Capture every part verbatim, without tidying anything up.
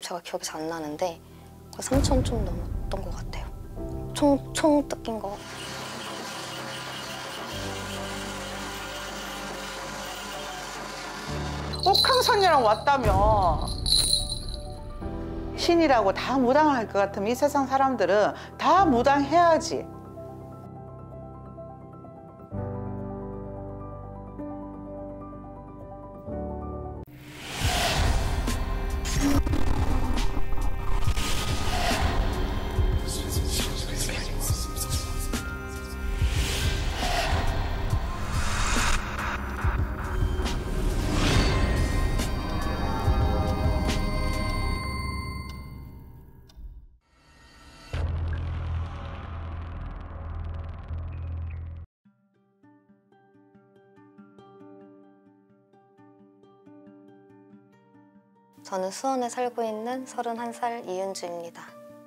제가 기억이 잘 안 나는데 삼천 좀 넘었던 것 같아요. 총, 총 뜯긴 거. 옥황선녀랑 왔다며. 신이라고 다 무당할 것 같으면 이 세상 사람들은 다 무당해야지. 저는 수원에 살고 있는 서른한 살 이은주입니다.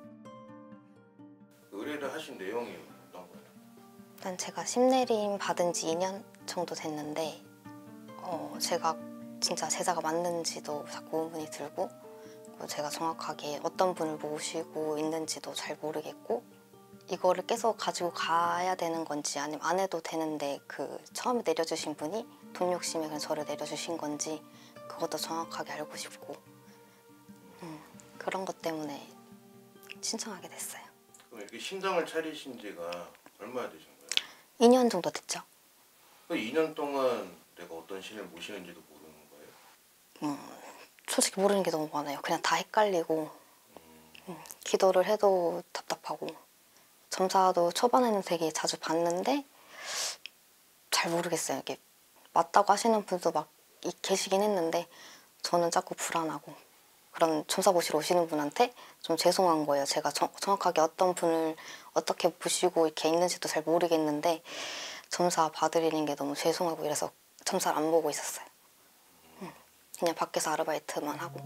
의뢰를 하신 내용이 어떤 거예요? 일단 제가 심내림 받은 지 이 년 정도 됐는데 어, 제가 진짜 제자가 맞는지도 자꾸 의문이 들고 그리고 제가 정확하게 어떤 분을 모시고 있는지도 잘 모르겠고 이거를 계속 가지고 가야 되는 건지 아니면 안 해도 되는데 그 처음에 내려주신 분이 돈 욕심에 그냥 저를 내려주신 건지 그것도 정확하게 알고 싶고 음, 그런 것 때문에 신청하게 됐어요. 그럼 이렇게 신당을 차리신 지가 얼마나 되신 거예요? 이 년 정도 됐죠. 그 이 년 동안 내가 어떤 신을 모시는지도 모르는 거예요? 음, 솔직히 모르는 게 너무 많아요. 그냥 다 헷갈리고 음, 기도를 해도 답답하고 점사도 초반에는 되게 자주 봤는데 잘 모르겠어요. 이게 맞다고 하시는 분도 막 계시긴 했는데 저는 자꾸 불안하고 그런 점사 보시러 오시는 분한테 좀 죄송한 거예요. 제가 정, 정확하게 어떤 분을 어떻게 보시고 이렇게 있는지도 잘 모르겠는데 점사 봐드리는 게 너무 죄송하고 이래서 점사를 안 보고 있었어요. 응. 그냥 밖에서 아르바이트만 하고.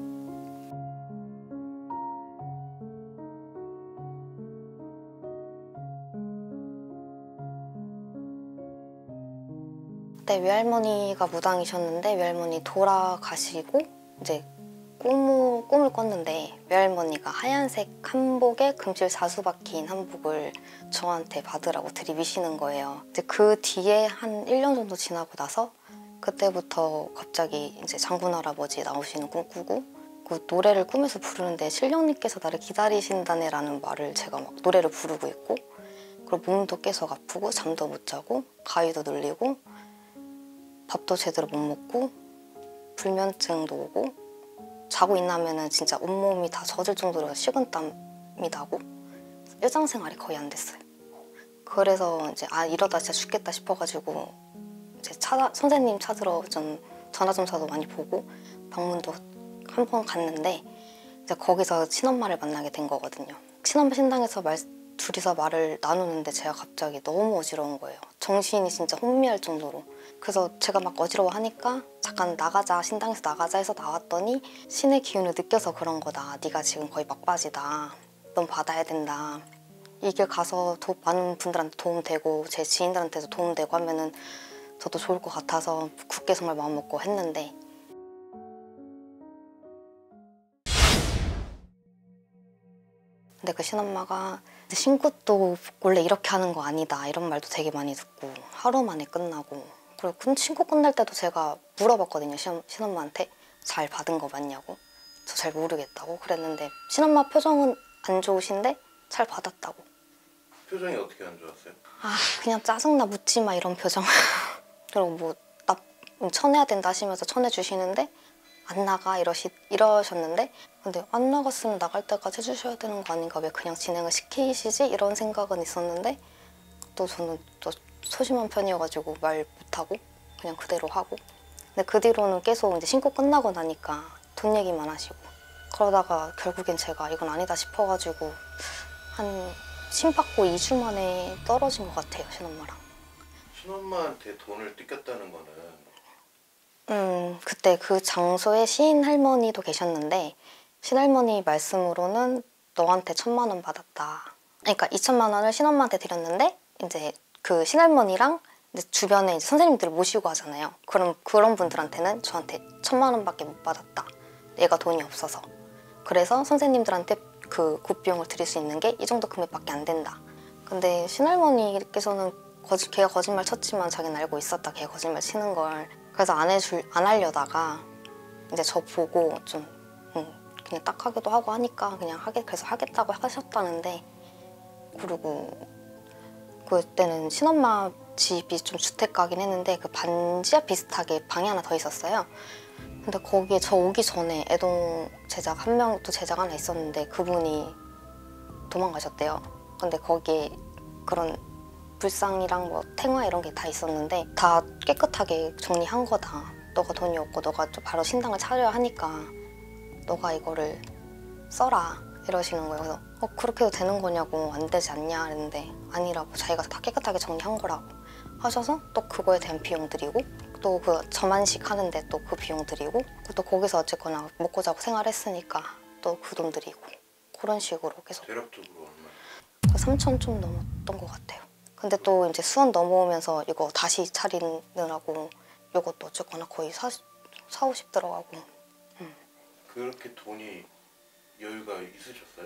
그때 외할머니가 무당이셨는데 외할머니 돌아가시고 이제 꿈을, 꿈을 꿨는데 외할머니가 하얀색 한복에 금실 자수 박힌 한복을 저한테 받으라고 들이미시는 거예요. 이제 그 뒤에 한 일 년 정도 지나고 나서 그때부터 갑자기 이제 장군 할아버지 나오시는 꿈 꾸고 그 노래를 꿈에서 부르는데 신령님께서 나를 기다리신다네 라는 말을 제가 막 노래를 부르고 있고 그리고 몸도 계속 아프고 잠도 못 자고 가위도 눌리고 밥도 제대로 못 먹고 불면증도 오고 자고 있나면은 진짜 온몸이 다 젖을 정도로 식은땀이 나고 일상생활이 거의 안 됐어요. 그래서 이제 아 이러다 진짜 죽겠다 싶어가지고 이제 차, 선생님 찾으러 좀 전화점사도 많이 보고 방문도 한 번 갔는데 이제 거기서 친엄마를 만나게 된 거거든요. 친엄마 신당에서 말, 둘이서 말을 나누는데 제가 갑자기 너무 어지러운 거예요. 정신이 진짜 혼미할 정도로. 그래서 제가 막 어지러워하니까 잠깐 나가자, 신당에서 나가자 해서 나왔더니 신의 기운을 느껴서 그런 거다. 네가 지금 거의 막바지다. 넌 받아야 된다. 이 길 가서 도, 많은 분들한테 도움되고 제 지인들한테도 도움되고 하면은 저도 좋을 것 같아서 굳게 정말 마음먹고 했는데 근데 그 신엄마가 신굿도 원래 이렇게 하는 거 아니다 이런 말도 되게 많이 듣고 하루 만에 끝나고 그리고 신고 끝날 때도 제가 물어봤거든요. 신, 신엄마한테 잘 받은 거 맞냐고. 저 잘 모르겠다고 그랬는데 신엄마 표정은 안 좋으신데 잘 받았다고. 표정이 어떻게 안 좋았어요? 아 그냥 짜증나 묻지 마 이런 표정. 그리고 뭐 나 쳐내야 된다 하시면서 쳐내주시는데 안 나가 이러시, 이러셨는데 근데 안 나갔으면 나갈 때까지 해주셔야 되는 거 아닌가 왜 그냥 진행을 시키시지? 이런 생각은 있었는데 또 저는 또 소심한 편이어가지고 말 못하고 그냥 그대로 하고 근데 그 뒤로는 계속 이제 신고 끝나고 나니까 돈 얘기만 하시고 그러다가 결국엔 제가 이건 아니다 싶어가지고 한 신 받고 이 주 만에 떨어진 것 같아요, 신엄마랑. 신엄마한테 돈을 뜯겼다는 거는 음, 그때 그 장소에 시인 할머니도 계셨는데 신할머니 말씀으로는 너한테 천만 원 받았다. 그러니까 이천만 원을 신엄마한테 드렸는데 이제 그 신할머니랑 이제 주변에 이제 선생님들을 모시고 하잖아요. 그럼 그런 분들한테는 저한테 천만 원밖에 못 받았다. 얘가 돈이 없어서. 그래서 선생님들한테 그 굿비용을 드릴 수 있는 게 이 정도 금액밖에 안 된다. 근데 신할머니께서는 거짓, 걔가 거짓말 쳤지만 자기는 알고 있었다. 걔가 거짓말 치는 걸. 그래서 안 해줄 안 하려다가 이제 저 보고 좀 음, 그냥 딱 하기도 하고 하니까 그냥 하게 그래서 하겠다고 하셨다는데, 그리고 그때는 친엄마 집이 좀 주택가긴 했는데 그 반지하 비슷하게 방이 하나 더 있었어요. 근데 거기에 저 오기 전에 애동 제작 한 명 또 제작 하나 있었는데 그분이 도망가셨대요. 근데 거기에 그런 불상이랑 뭐 탱화 이런 게 다 있었는데 다 깨끗하게 정리한 거다. 너가 돈이 없고 너가 좀 바로 신당을 차려야 하니까 너가 이거를 써라 이러시는 거예요. 그래서 어, 그렇게 해도 되는 거냐고, 안 되지 않냐 했는데 아니라고, 자기가 다 깨끗하게 정리한 거라고 하셔서 또 그거에 대한 비용 드리고 또 그 점안식 하는데 또 그 비용 드리고 또 거기서 어쨌거나 먹고 자고 생활했으니까 또 그 돈 드리고 그런 식으로 계속 대략적으로 얼마? 삼천 좀 넘었던 것 같아요. 근데 또 이제 수원 넘어오면서 이거 다시 차리느라고 이것도 어쨌거나 거의 사, 사오십 들어가고. 음. 그렇게 돈이 여유가 있으셨어요?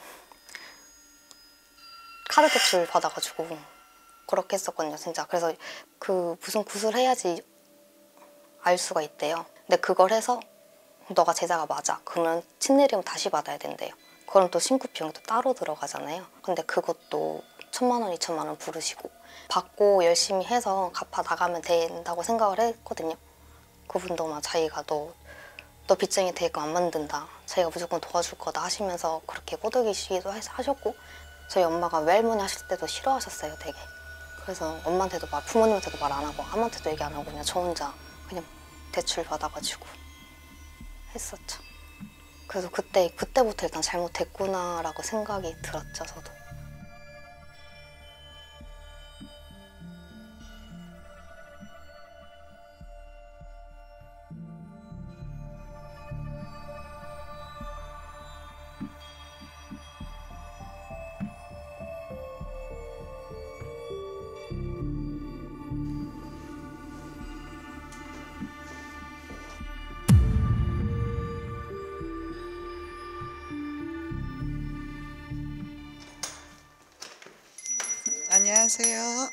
카드 대출 받아가지고 그렇게 했었거든요, 진짜. 그래서 그 무슨 굿을 해야지 알 수가 있대요. 근데 그걸 해서 너가 제자가 맞아. 그러면 친내리면 다시 받아야 된대요. 그럼 또 신고 비용이 또 따로 들어가잖아요. 근데 그것도 천만 원, 이천만 원 부르시고 받고 열심히 해서 갚아 나가면 된다고 생각을 했거든요. 그분도 막 자기가 너, 너 빚쟁이 되게끔 안 만든다. 자기가 무조건 도와줄 거다 하시면서 그렇게 꼬드기시기도 하셨고, 저희 엄마가 외할머니 하실 때도 싫어하셨어요, 되게. 그래서 엄마한테도 말, 부모님한테도 말 안 하고 아무한테도 얘기 안 하고 그냥 저 혼자 그냥 대출 받아가지고 했었죠. 그래서 그때, 그때부터 일단 잘못됐구나라고 생각이 들었죠, 저도. 안녕하세요.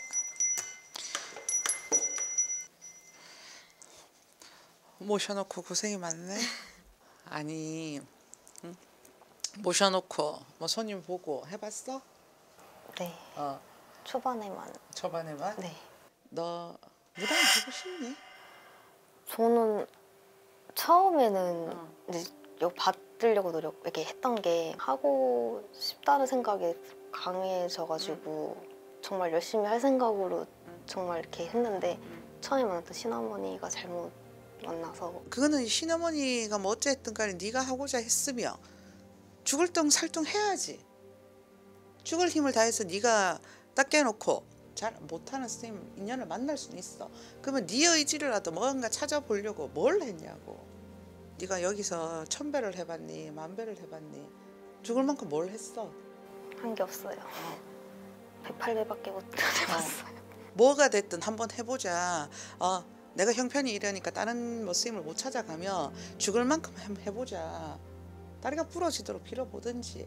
모셔놓고 고생이 많네. 아니, 응? 모셔놓고 뭐 손님 보고 해봤어? 네, 어, 초반에만. 초반에만? 네. 너 무당 보고 싶니? 저는 처음에는 어. 이제 이거 받으려고 노력 이렇게 했던 게 하고 싶다는 생각이 강해져가지고 음. 정말 열심히 할 생각으로 음. 정말 이렇게 했는데 처음에 만났던 신어머니가 잘못 만나서. 그거는 시어머니가 뭐 어쨌든 간에 네가 하고자 했으며 죽을 똥 살똥 해야지. 죽을 힘을 다해서 네가 딱 깨놓고 잘 못하는 선생님 인연을 만날 수는 있어. 그러면 네 의지로라도 뭔가 찾아보려고 뭘 했냐고. 네가 여기서 천배를 해봤니 만배를 해봤니. 죽을 만큼 뭘 했어. 한 게 없어요. 백팔 배밖에 못 해봤어요. 뭐가 됐든 한번 해보자. 어, 내가 형편이 이러니까 다른 뭐 스님을 못 찾아가면 죽을 만큼 한번 해보자. 다리가 부러지도록 빌어보든지.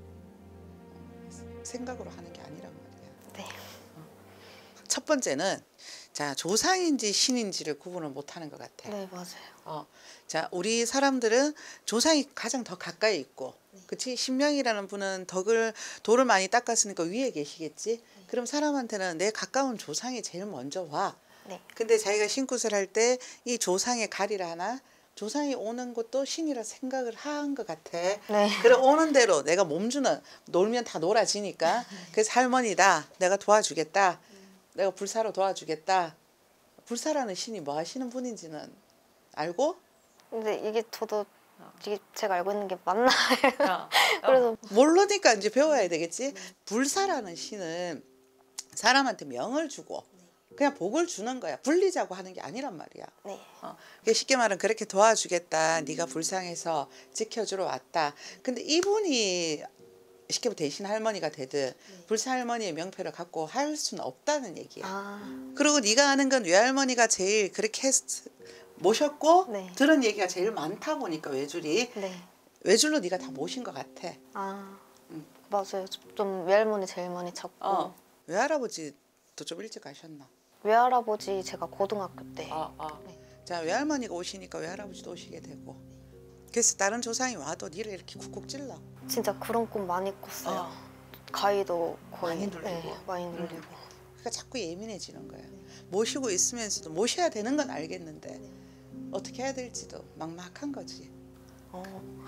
생각으로 하는 게 아니란 말이야. 네. 첫 번째는 자 조상인지 신인지를 구분을 못하는 것 같아. 네, 맞아요. 어, 자 우리 사람들은 조상이 가장 더 가까이 있고, 네. 그치? 신명이라는 분은 덕을 돌을 많이 닦았으니까 위에 계시겠지. 네. 그럼 사람한테는 내 가까운 조상이 제일 먼저 와. 네. 근데 자기가 신굿을 할 때 이 조상의 가리를 하나, 조상이 오는 것도 신이라 생각을 한 것 같아. 네. 그래 오는 대로 내가 몸주는 놀면 다 놀아지니까. 그래서 할머니다, 내가 도와주겠다. 내가 불사로 도와주겠다. 불사라는 신이 뭐 하시는 분인지는 알고? 근데 이게 저도 이게 제가 알고 있는 게 맞나요? 어. 그래서 모르니까 이제 배워야 되겠지. 불사라는 신은 사람한테 명을 주고 그냥 복을 주는 거야. 불리자고 하는 게 아니란 말이야. 네. 어, 쉽게 말하면 그렇게 도와주겠다. 네가 불쌍해서 지켜주러 왔다. 근데 이분이 쉽게 말하면 대신 할머니가 되든 불사 할머니의 명패를 갖고 할 수는 없다는 얘기야. 아, 그리고 네가 아는 건 외할머니가 제일 그렇게 했, 모셨고 네. 들은 얘기가 제일 많다 보니까 외줄이 네. 외줄로 네가 다 모신 것 같아. 아 응. 맞아요. 좀 외할머니 제일 많이 찾고 어. 외할아버지도 좀 일찍 가셨나? 외할아버지 제가 고등학교 때 아, 아. 네. 자, 외할머니가 오시니까 외할아버지도 오시게 되고. 그래서 다른 조상이 와도 니를 이렇게 쿡쿡 찔러. 진짜 그런 꿈 많이 꿨어요. 어. 가위도 거의 많이 눌리고. 네, 많이 응. 눌리고. 그러니까 자꾸 예민해지는 거야. 모시고 있으면서도 모셔야 되는 건 알겠는데 어떻게 해야 될지도 막막한 거지. 어.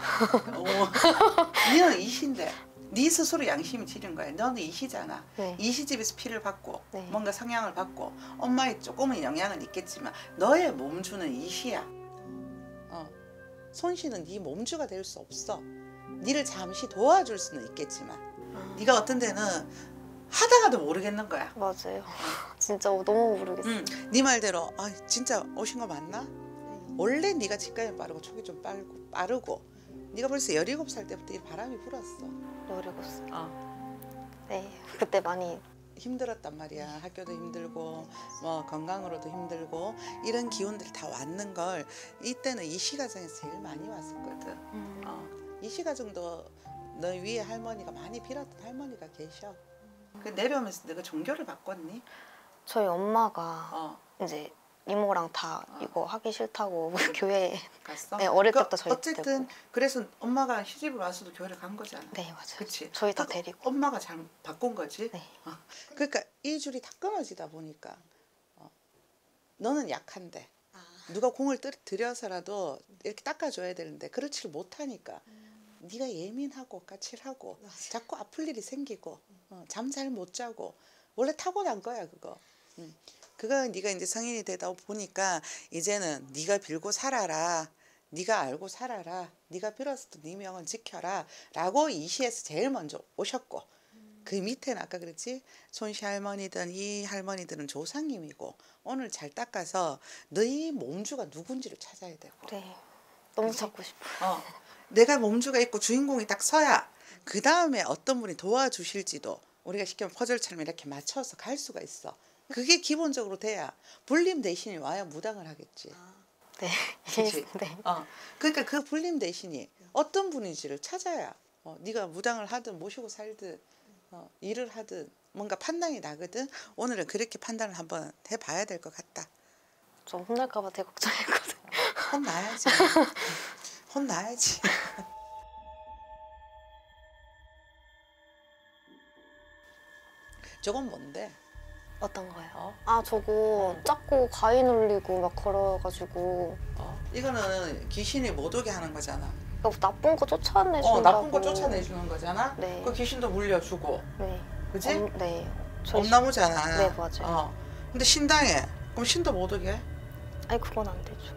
어. 니는 이시인데 네 스스로 양심이 지른 거야. 너는 이시잖아. 네. 이시집에서 피를 받고 네. 뭔가 성향을 받고 엄마의 조금은 영향은 있겠지만 너의 몸주는 이시야. 어. 손씨는 네 몸주가 될 수 없어. 니를 잠시 도와줄 수는 있겠지만 아, 네가 어떤 데는 하다가도 모르겠는 거야. 맞아요. 진짜 너무 모르겠어요. 응. 네 말대로 아 진짜 오신 거 맞나? 원래 네가 직감이 빠르고 촉이 좀 빠르고 빠르고 네가 벌써 열일곱 살 때부터 이 바람이 불었어. 모르겠어요. 어. 네. 그때 많이 힘들었단 말이야. 학교도 힘들고 뭐 건강으로도 힘들고 이런 기운들이 다 왔는 걸 이때는 이시 가정에서 제일 많이 왔었거든. 음, 어. 이시 가정도 너 위에 할머니가 많이 빌었던 할머니가 계셔. 그 내려오면서 너가 종교를 바꿨니? 저희 엄마가 어. 이제 이모랑 다 어. 이거 하기 싫다고 교회 갔어? 네, 어릴 그 때부터 저희 어쨌든 그래서 엄마가 시집을 와서도 교회를 간 거잖아. 네 맞아요. 그치? 저희 다 그러니까 데리고. 엄마가 잘 바꾼 거지. 네. 어. 그러니까 이 줄이 다 끊어지다 보니까 어. 너는 약한데 누가 공을 뜨- 들여서라도 이렇게 닦아줘야 되는데 그렇지를 못하니까 네가 예민하고 까칠하고 자꾸 아플 일이 생기고 어, 잠 잘 못 자고 원래 타고난 거야 그거. 음. 그거 네가 이제 성인이 되다 보니까 이제는 네가 빌고 살아라. 네가 알고 살아라. 네가 빌었어도 네 명은 지켜라. 라고 이 시에서 제일 먼저 오셨고 그 밑에는 아까 그랬지? 손씨 할머니든 이 할머니들은 조상님이고 오늘 잘 닦아서 너희 몸주가 누군지를 찾아야 되고 네. 너무 그치? 찾고 싶어요. 어, 내가 몸주가 있고 주인공이 딱 서야 그 다음에 어떤 분이 도와주실지도 우리가 쉽게 말하면 퍼즐처럼 이렇게 맞춰서 갈 수가 있어. 그게 기본적으로 돼야 불림 대신이 와야 무당을 하겠지. 네. 그치? 네. 어, 그러니까 그 불림 대신이 어떤 분인지를 찾아야 어, 네가 무당을 하든 모시고 살든 어, 일을 하든 뭔가 판단이 나거든. 오늘은 그렇게 판단을 한번 해봐야 될 것 같다. 저 혼날까봐 되게 걱정했거든요. 혼나야지. 혼나야지. 저건 뭔데? 어떤 거요? 어? 아 저거 작고 가위 눌리고 막 걸어가지고 어? 이거는 귀신이 못 오게 하는 거잖아. 그러니까 나쁜 거 쫓아내준다고. 어, 나쁜 거 쫓아내주는 거잖아. 네. 그 귀신도 물려주고, 네. 그지? 엄, 네. 저희 엄나무잖아. 네, 맞아요. 어. 근데 신당해. 그럼 신도 못 오게 해? 아니 그건 안 되죠.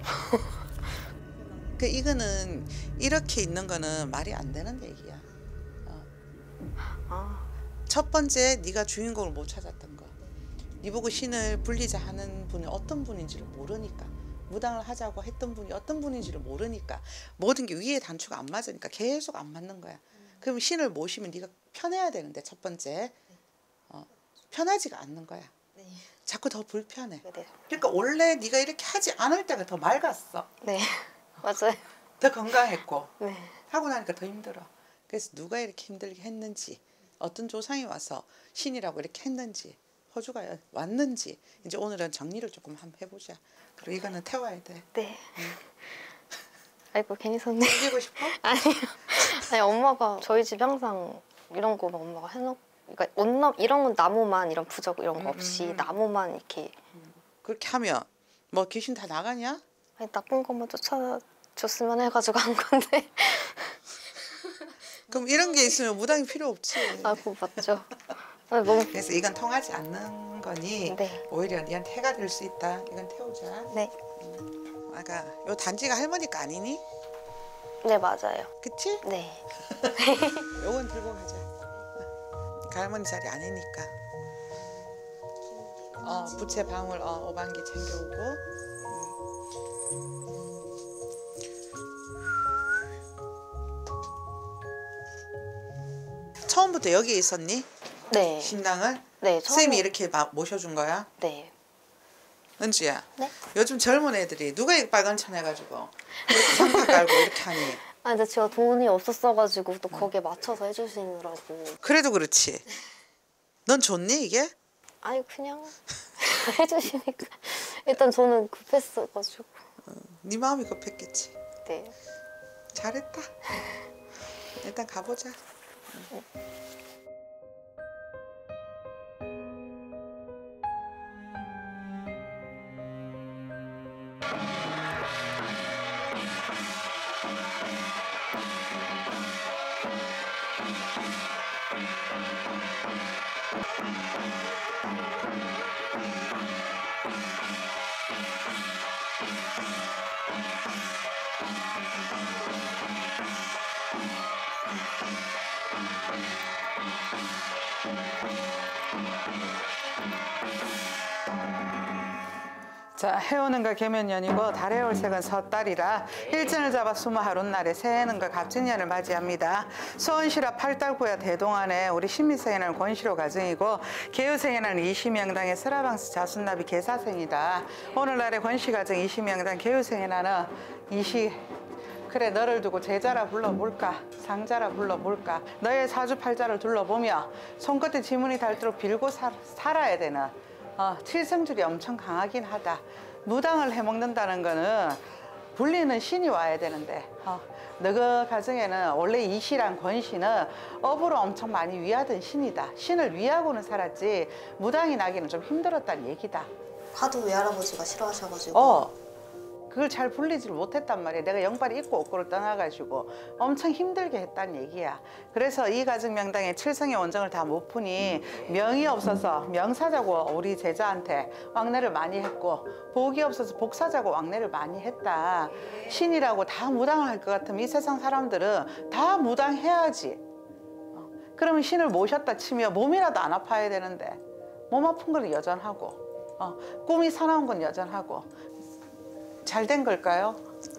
그 이거는 이렇게 있는 거는 말이 안 되는 얘기야. 어. 아 첫 번째 네가 주인공을 못 찾았던 거. 네 보고 신을 불리자 하는 분이 어떤 분인지를 모르니까 무당을 하자고 했던 분이 어떤 분인지를 모르니까 모든 게 위에 단추가 안 맞으니까 계속 안 맞는 거야. 그럼 신을 모시면 네가 편해야 되는데 첫 번째 어, 편하지가 않는 거야. 네. 자꾸 더 불편해. 네. 그러니까 원래 네가 이렇게 하지 않을 때가 더 맑았어. 네. 맞아요. 더 건강했고 네. 하고 나니까 더 힘들어. 그래서 누가 이렇게 힘들게 했는지 어떤 조상이 와서 신이라고 이렇게 했는지 호주가 왔는지 이제 오늘은 정리를 조금 한번 해보자. 그리고 이거는 태워야 돼. 네. 아이고 괜히 손님. 이기고 싶어? 아니요. 아니 엄마가 저희 집 항상 이런 거 막 엄마가 해놓. 그러니까 온나 이런 건 나무만 이런 부적 이런 거 없이 음, 음, 음. 나무만 이렇게. 그렇게 하면 뭐 귀신 다 나가냐? 아니 나쁜 것만 쫓아줬으면 해가지고 한 건데. 그럼 이런 게 있으면 무당이 필요 없지. 아 그거 맞죠. 아, 너무. 그래서 이건 통하지 않는 거니 네. 오히려 니한테 해가 될 수 있다. 이건 태우자. 네. 아가 요 단지가 할머니 거 아니니? 네 맞아요. 그치? 네. 요건 들고 가자. 그 할머니 자리 아니니까. 어 부채 방울 어 오반기 챙겨오고. 처음부터 여기에 있었니? 네. 신당을? 네. 선생님이 처음에- 이렇게 막 모셔준 거야? 네. 은주야. 네. 요즘 젊은 애들이 누가 이 빨간 천 해가지고 이렇게 상파 깔고 이렇게 하니? 아 근데 제가 돈이 없었어가지고 또 거기에 맞춰서 해주시느라고. 그래도 그렇지. 넌 좋니 이게? 아니 그냥 해주시니까 일단 저는 급했어가지고. 네 마음이 급했겠지. 네. 잘했다. 일단 가보자. 자, 해오는가 계면년이고 달의 올색은 섣달이라 일진을 잡아 수모 하룻날에 새해는가 갑진년을 맞이합니다. 수원시라 팔달구야 대동안에 우리 신미생에는 권시로 가정이고 계유생에는 이시명당의 스라방스 자순나비 계사생이다. 오늘날의 권시가정 이시명당 계유생에는 이시 그래 너를 두고 제자라 불러볼까 상자라 불러볼까 너의 사주팔자를 둘러보며 손끝에 지문이 닳도록 빌고 살, 살아야 되는 어, 칠성줄이 엄청 강하긴 하다. 무당을 해먹는다는 거는 불리는 신이 와야 되는데 어, 너그 가정에는 원래 이시랑 권시는 업으로 엄청 많이 위하던 신이다. 신을 위하고는 살았지 무당이 나기는 좀 힘들었다는 얘기다. 하도 외할아버지가 싫어하셔가지고. 어. 그걸 잘 불리질 못했단 말이야. 내가 영빨이 있고 없고를 떠나가지고 엄청 힘들게 했다는 얘기야. 그래서 이 가정 명당에 칠성의 원정을 다 못 푸니 명이 없어서 명사자고 우리 제자한테 왕래를 많이 했고 복이 없어서 복사자고 왕래를 많이 했다. 신이라고 다 무당을 할 것 같으면 이 세상 사람들은 다 무당해야지. 어, 그러면 신을 모셨다 치면 몸이라도 안 아파야 되는데 몸 아픈 건 여전하고 어, 꿈이 사나운 건 여전하고 잘 된 걸까요?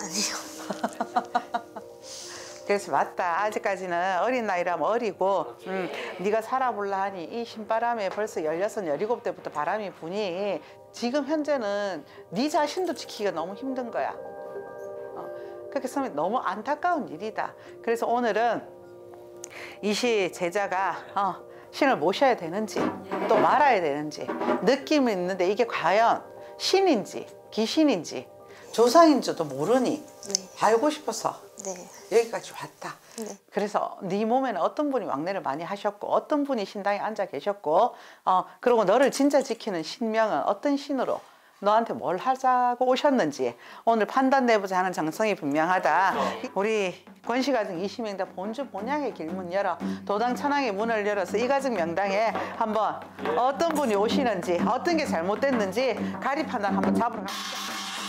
아니요. 그래서 맞다. 아직까지는 어린 나이라면 어리고 음, 네가 살아볼라 하니 이 신바람에 벌써 열여섯, 열일곱 대부터 바람이 부니 지금 현재는 네 자신도 지키기가 너무 힘든 거야. 어, 그렇게 쓰면 너무 안타까운 일이다. 그래서 오늘은 이시 제자가 어, 신을 모셔야 되는지 또 말아야 되는지 느낌이 있는데 이게 과연 신인지 귀신인지 조상인지도 모르니 네. 알고 싶어서 네. 여기까지 왔다. 네. 그래서 네 몸에는 어떤 분이 왕래를 많이 하셨고 어떤 분이 신당에 앉아 계셨고 어 그리고 너를 진짜 지키는 신명은 어떤 신으로 너한테 뭘 하자고 오셨는지 오늘 판단 내보자 하는 정성이 분명하다. 우리 권시가정 이시명당 본주 본향의 길문 열어 도당 천왕의 문을 열어서 이 가정 명당에 한번 어떤 분이 오시는지 어떤 게 잘못됐는지 가리 판단 한번 잡으러 갑시다.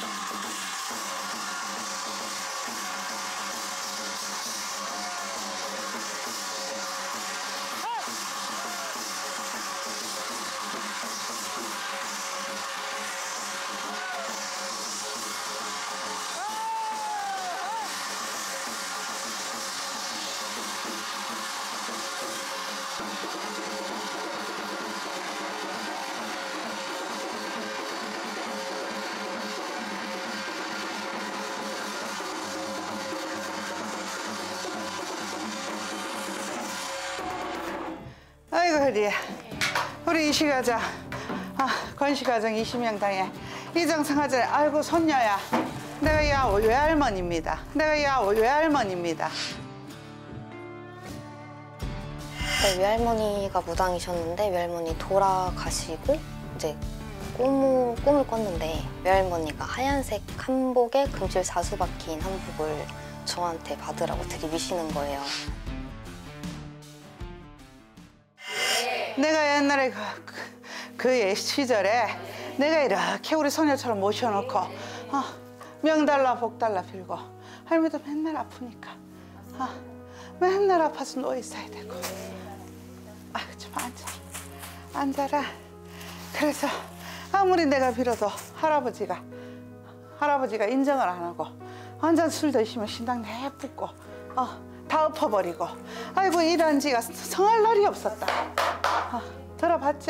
아이고 허리야. 우리 이시가정 아, 권시가정 이시명당에 이정상하자. 아이고 손녀야. 내가 야 외할머니입니다. 내가 야 외할머니입니다. 네, 외할머니가 무당이셨는데 외할머니 돌아가시고 이제 꿈을, 꿈을 꿨는데 외할머니가 하얀색 한복에 금칠 사수 박힌 한복을 저한테 받으라고 들이미시는 거예요. 내가 옛날에 그, 그, 그 시절에 내가 이렇게 우리 소녀처럼 모셔놓고 어, 명달라 복달라 빌고 할머니도 맨날 아프니까 어, 맨날 아파서 누워있어야 되고 아이고 좀 앉아 앉아라. 그래서 아무리 내가 빌어도 할아버지가 할아버지가 인정을 안 하고 완전 술 드시면 신당 내붓고 어, 다 엎어버리고 아이고 일한 지가 성할 날이 없었다. 어, 들어봤지?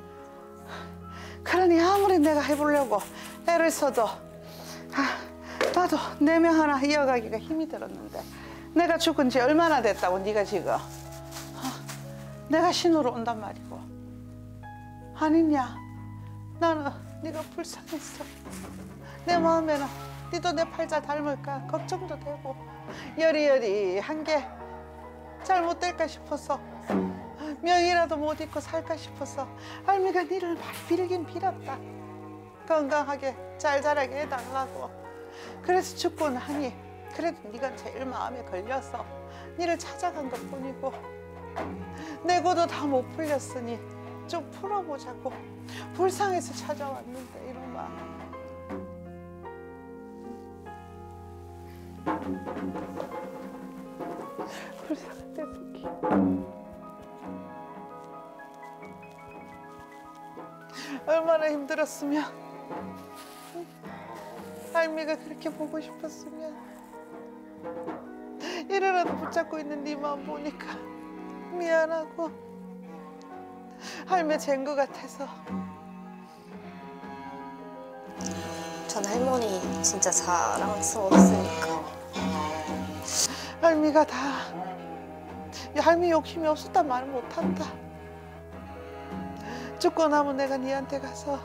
그러니 아무리 내가 해보려고 애를 써도 아, 나도 내 명 하나 이어가기가 힘이 들었는데 내가 죽은 지 얼마나 됐다고 네가 지금. 어? 내가 신으로 온단 말이고. 아니냐. 나는 네가 불쌍했어. 내 마음에는 니도 내 팔자 닮을까 걱정도 되고 여리여리한 게 잘못될까 싶어서 명이라도 못 잊고 살까 싶어서 할미가 니를 많이 빌긴 빌었다. 건강하게 잘 자라게 해달라고. 그래서 죽고 나니 그래도 네가 제일 마음에 걸려서 니를 찾아간 것뿐이고 내 고도 다 못 풀렸으니 좀 풀어보자고 불쌍해서 찾아왔는데 이놈아. 불쌍한 내 새끼. 얼마나 힘들었으면 할미가 그렇게 보고 싶었으면 이래라도 붙잡고 있는 네 마음 보니까 미안하고 할매 잰 것 같아서. 전 할머니 진짜 자랑스러웠으니까. 할미가 다 야, 할미 욕심이 없었단 말 못한다. 죽고 나면 내가 니한테 가서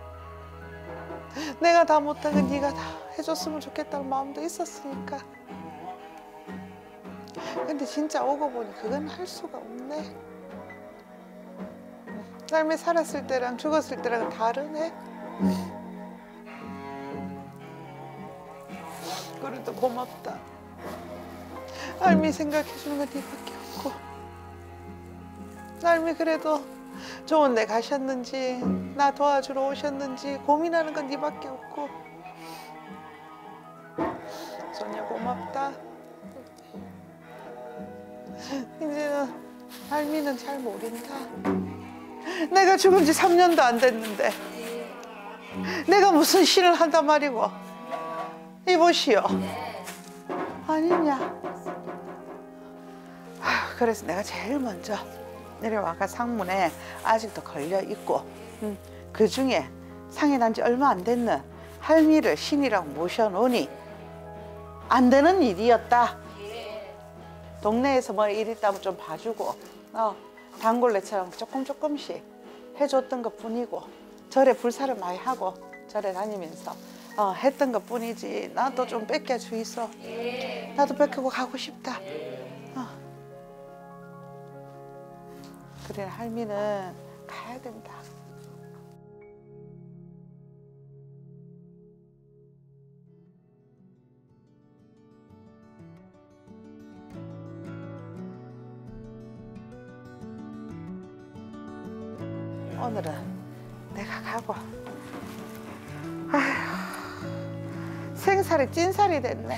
내가 다 못한 건 네가 다 해줬으면 좋겠다는 마음도 있었으니까. 근데 진짜 오고 보니 그건 할 수가 없네. 할미 살았을 때랑 죽었을 때랑은 다르네. 그래도 고맙다. 할미 생각해주는 건 네밖에 없고. 할미 그래도 좋은 데 가셨는지 나 도와주러 오셨는지 고민하는 건 네밖에 없고. 소녀 고맙다. 이제는 할미는 잘 모른다. 내가 죽은 지 삼 년도 안 됐는데 내가 무슨 신을 한단 말이고. 이보시오. 아니냐. 아휴, 그래서 내가 제일 먼저 내려와가 상문에 아직도 걸려 있고 음, 그 중에 상이 난 지 얼마 안 됐는 할미를 신이라고 모셔놓으니 안 되는 일이었다. 동네에서 뭐 일 있다면 좀 봐주고 어, 단골레처럼 조금 조금씩 해줬던 것 뿐이고 절에 불사를 많이 하고 절에 다니면서 어, 했던 것 뿐이지. 나도 좀 뺏겨주이소. 나도 뺏기고 가고 싶다. 어. 그래 할미는 가야 된다. 오늘은 내가 가고. 아휴, 생살이 찐살이 됐네.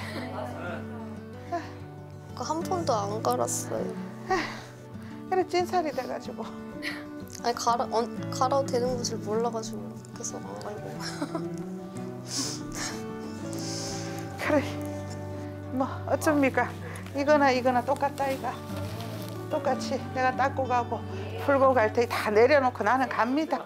그 한 번도 안 갈았어요. 그래 찐살이 돼가지고. 아니 갈아 어, 갈아도 되는 곳을 몰라가지고 계속 안 갈고. 그래 뭐 어쩝니까. 이거나 이거나 똑같다 이가. 똑같이 내가 닦고 가고 풀고 갈 테니 다 내려놓고 나는 갑니다.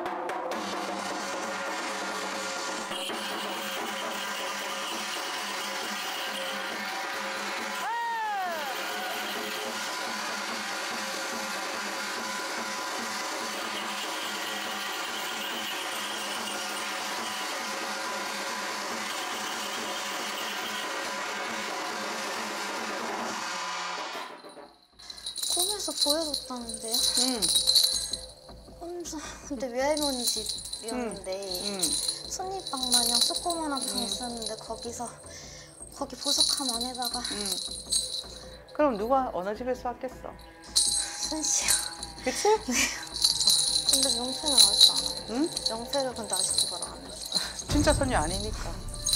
꿈에서 보여줬다는데요? 응. 혼자 근데 외할머니 집이었는데 응. 손님방 마냥 조그만한 방 있었는데 거기서 거기 보석함 안에다가 응. 그럼 누가 어느 집에서 왔겠어? 순씨요. 그치? 근데 명패는 아직도 안 와요. 응? 명패를 근데 아직도 말 안 했어. 진짜 손녀 아니니까.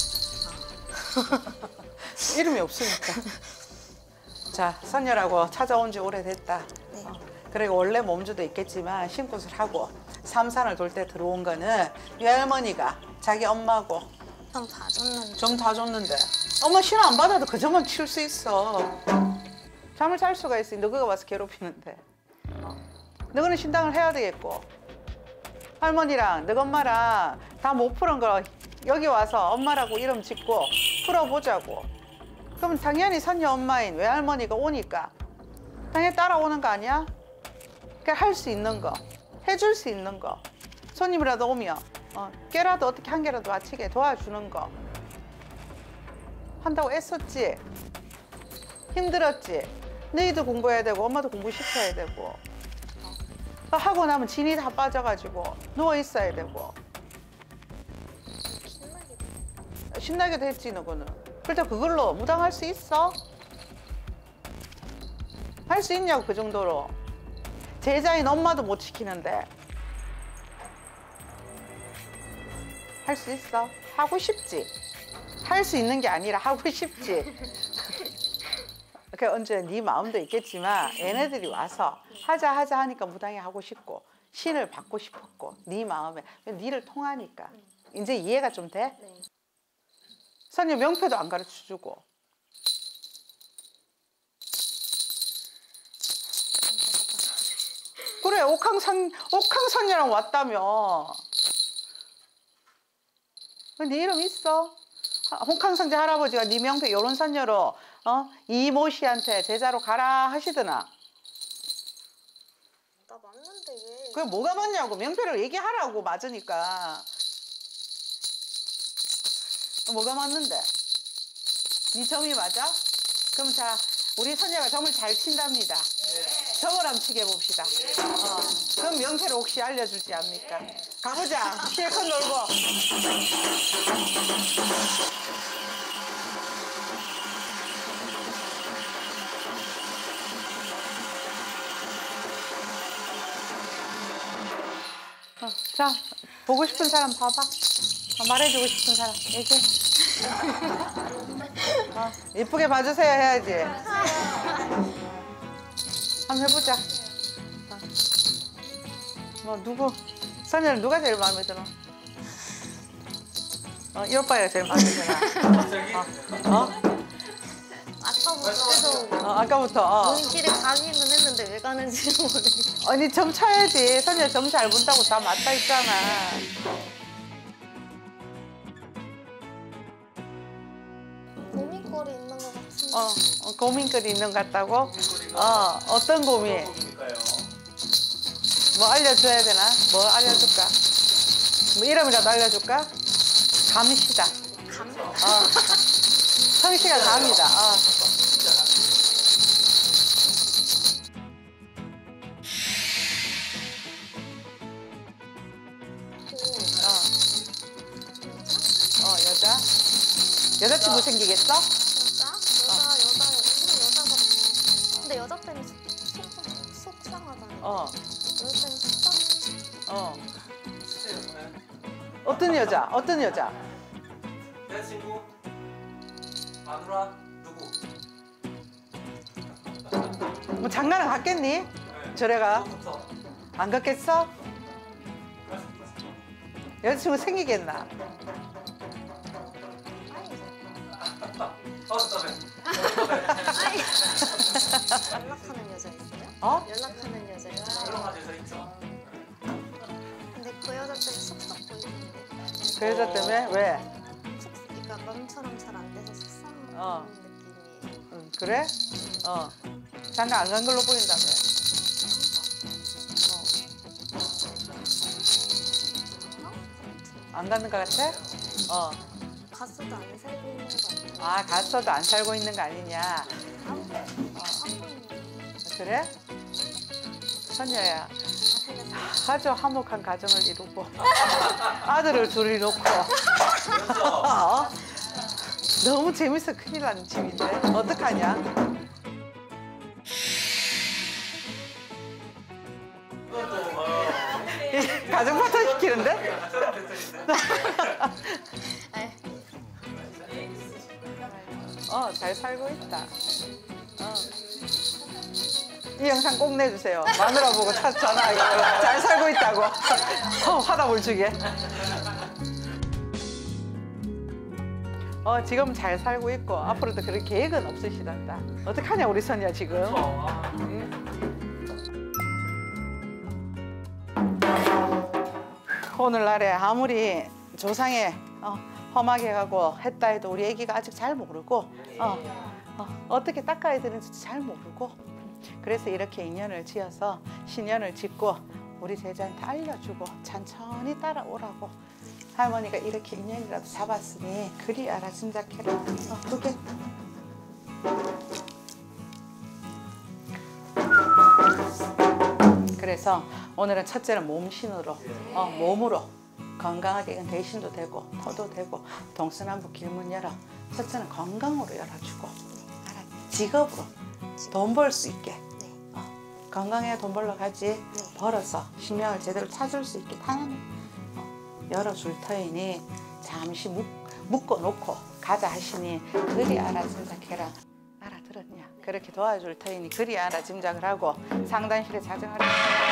이름이 없으니까. 자, 선녀라고 찾아온 지 오래됐다. 네. 어, 그리고 원래 몸주도 있겠지만 신굿을 하고 삼산을 돌 때 들어온 거는 외할머니가 자기 엄마고 좀 봐줬는데 좀 다 줬는데 엄마 신호 안 받아도 그 점은 칠 수 있어. 잠을 잘 수가 있어. 너가 와서 괴롭히는데. 어. 너는 신당을 해야 되겠고 할머니랑 너 엄마랑 다 못 푸는 거 여기 와서 엄마라고 이름 짓고 풀어보자고. 그럼 당연히 선녀 엄마인 외할머니가 오니까 당연히 따라오는 거 아니야? 그러니까 할 수 있는 거, 해줄 수 있는 거. 손님이라도 오면 어, 깨라도 어떻게 한 개라도 맞히게 도와주는 거. 한다고 애썼지? 힘들었지? 너희도 공부해야 되고 엄마도 공부시켜야 되고 어, 하고 나면 진이 다 빠져가지고 누워 있어야 되고 신나게도 했지 너거는. 그래도 그걸로 무당할 수 있어? 할 수 있냐고 그 정도로. 제자인 엄마도 못 지키는데 할 수 있어? 하고 싶지? 할 수 있는 게 아니라 하고 싶지? 그 언제 네 마음도 있겠지만 얘네들이 와서 하자 하자 하니까 무당이 하고 싶고 신을 받고 싶었고 네 마음에 니를 통하니까 이제 이해가 좀 돼? 네. 선녀 명패도 안 가르쳐주고 그래 옥황선, 옥황선녀랑 왔다며 네 이름 있어? 홍캉성제 할아버지가 네 명패 요런 선녀로 어? 이모 씨한테 제자로 가라 하시더나. 나 맞는데 왜? 그게 뭐가 맞냐고. 명패를 얘기하라고. 맞으니까. 뭐가 맞는데? 네 점이 맞아? 그럼 자 우리 선녀가 점을 잘 친답니다. 네. 점을 한번 치게 봅시다. 어. 그럼 명패를 혹시 알려줄지 압니까? 가보자. 실컷 놀고. 어, 자, 보고 싶은 사람 봐봐. 어, 말해주고 싶은 사람 얘기해. 어, 이쁘게 봐주세요 해야지. 한번 해보자. 어. 뭐 누구? 선녀는 누가 제일 마음에 들어? 어, 이 오빠가 제일 마음에 드나? 갑자기? 어? 어? 아까부터 계속 어, 아까부터. 어. 눈길에 가기는 했는데 왜 가는지 모르겠어. 아니 점 쳐야지. 선녀 점 잘 본다고 다 맞다 있잖아. 고민거리 있는 것 같은데. 어, 어 고민거리 있는 것 같다고? 어, 어떤 고민? 뭐 알려줘야 되나? 뭐 알려줄까? 뭐 이름이라도 알려줄까? 감시다. 감? 어. 성씨가 감이다. 어. 어. 어, 여자? 여자친구 생기겠어? 여자? 여자, 여자, 근데 여자가. 근데 여자 때문에 속, 속, 속상하잖아. 어, 여자 때문에 속상. 어. 어떤 여자? 어떤 여자? 여자친구 마누라 누구? 뭐 장가는 갔겠니? 저래가 부터 안 갔겠어? 여자친구 생기겠나? 어, 그다음에 연락하는 여자 있어요? 어? 연락하는 여자 있어요? 연락한 여자 있죠? 근데 그 여자 때문에 속상 보이는데. 그 여자 때문에 왜? 속, 그러니까 맘처럼 잘 안 돼서 속상한 어. 느낌이. 응, 그래? 어. 장가 안 간 걸로 보인다며. 어. 안 가는 것 같아? 어. 갔어도 안 살고 있는 거 같아요. 아, 갔어도 안 살고 있는 거 아니냐? 한 번, 한 번이면. 그래? 선녀야. 아주 화목한 가정을 이루고 아들을 둘이 놓고 어? 너무 재밌어 큰일 나는 집인데 어떡하냐? 가정 파탄 시키는데? 어, 잘 살고 있다. 어. 이 영상 꼭 내주세요. 마누라 보고 차 전화하고 잘 살고 있다고. 어, 화답을 주게. 어, 지금 잘 살고 있고 앞으로도 그럴 계획은 없으시단다. 어떡하냐 우리 선녀 지금. 응? 오늘날에 아무리 조상에 어, 험하게 가고 했다 해도 우리 애기가 아직 잘 모르고 어, 어, 어떻게 닦아야 되는지 잘 모르고 그래서 이렇게 인연을 지어서 신연을 짓고 우리 제자한테 알려주고 천천히 따라오라고 할머니가 이렇게 인연이라도 잡았으니 그리 알아 짐작해라. 어, 그게 그래서 오늘은 첫째는 몸신으로 어, 몸으로 건강하게 이건 대신도 되고 터도 되고 동서남북 길문 열어. 첫째는 건강으로 열어주고 알아, 직업으로 돈 벌 수 있게 어, 건강해야 돈 벌러 가지. 벌어서 신명을 제대로 찾을 수 있게 당연히 어, 열어줄 터이니 잠시 묶, 묶어놓고 가자 하시니 그리 알아 짐작해라. 알아들었냐? 그렇게 도와줄 터이니 그리 알아 짐작을 하고 상단실에 자정하라.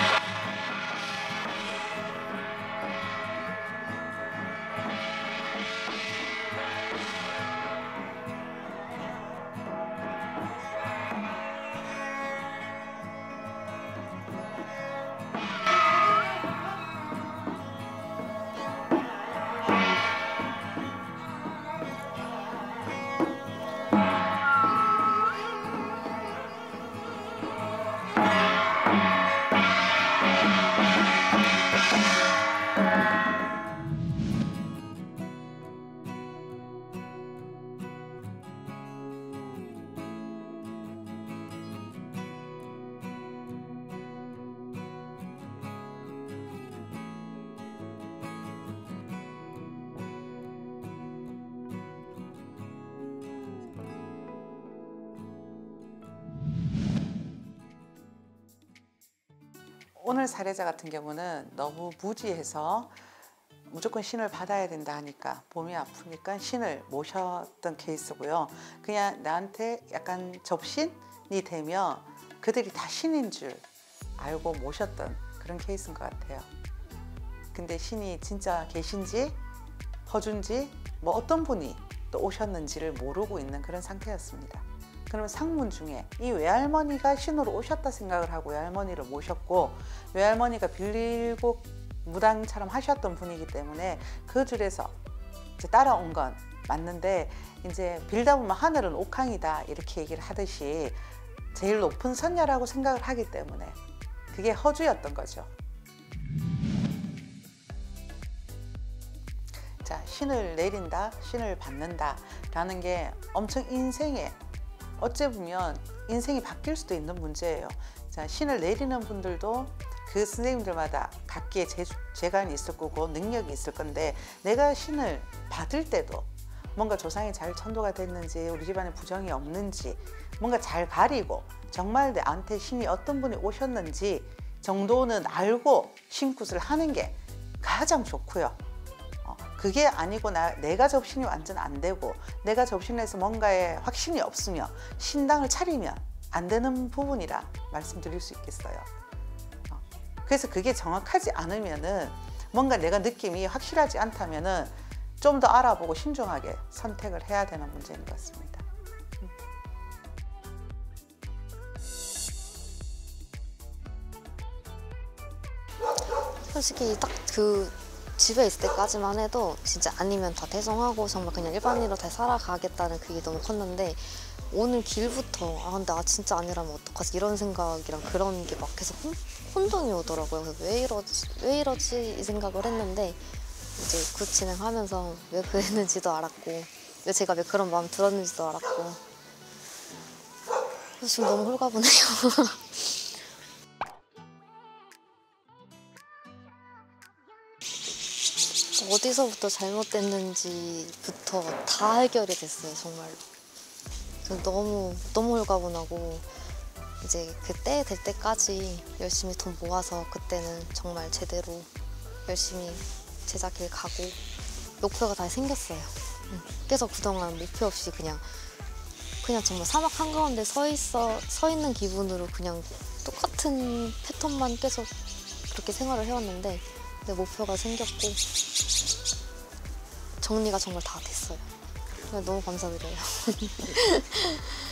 오늘 사례자 같은 경우는 너무 무지해서 무조건 신을 받아야 된다 하니까 몸이 아프니까 신을 모셨던 케이스고요. 그냥 나한테 약간 접신이 되면 그들이 다 신인 줄 알고 모셨던 그런 케이스인 것 같아요. 근데 신이 진짜 계신지 퍼준지 뭐 어떤 분이 또 오셨는지를 모르고 있는 그런 상태였습니다. 그러면 상문 중에 이 외할머니가 신으로 오셨다 생각을 하고 외할머니를 모셨고 외할머니가 빌리고 무당처럼 하셨던 분이기 때문에 그 줄에서 이제 따라온 건 맞는데 이제 빌다 보면 하늘은 옥황이다 이렇게 얘기를 하듯이 제일 높은 선녀라고 생각을 하기 때문에 그게 허주였던 거죠. 자, 신을 내린다, 신을 받는다 라는 게 엄청 인생에 어째 보면 인생이 바뀔 수도 있는 문제예요. 자, 신을 내리는 분들도 그 선생님들마다 각기의 재, 재간이 있을 거고 능력이 있을 건데 내가 신을 받을 때도 뭔가 조상이 잘 천도가 됐는지 우리 집안에 부정이 없는지 뭔가 잘 가리고 정말 나한테 신이 어떤 분이 오셨는지 정도는 알고 신굿을 하는 게 가장 좋고요. 그게 아니고 나, 내가 접신이 완전 안 되고 내가 접신해서 뭔가에 확신이 없으며 신당을 차리면 안 되는 부분이라 말씀드릴 수 있겠어요. 어. 그래서 그게 정확하지 않으면은 뭔가 내가 느낌이 확실하지 않다면은 좀 더 알아보고 신중하게 선택을 해야 되는 문제인 것 같습니다. 음. 솔직히 딱 그 집에 있을 때까지만 해도 진짜 아니면 다 대성하고 정말 그냥 일반인으로 다 살아가겠다는 그게 너무 컸는데 오늘 길부터 아 근데 아 진짜 아니라면 어떡하지 이런 생각이랑 그런 게 막 계속 혼, 혼동이 오더라고요. 그래서 왜 이러지 왜 이러지 이 생각을 했는데 이제 굿 진행하면서 왜 그랬는지도 알았고 왜 제가 왜 그런 마음 들었는지도 알았고 그래서 지금 너무 홀가분해요. 어디서부터 잘못됐는지부터 다 해결이 됐어요, 정말로. 너무 너무 홀가분하고 이제 그때 될 때까지 열심히 돈 모아서 그때는 정말 제대로 열심히 제자길 가고 목표가 다 생겼어요. 계속 그동안 목표 없이 그냥 그냥 정말 사막 한가운데 서 있어 서 있는 기분으로 그냥 똑같은 패턴만 계속 그렇게 생활을 해왔는데 내 목표가 생겼고 정리가 정말 다 됐어요. 너무 감사드려요.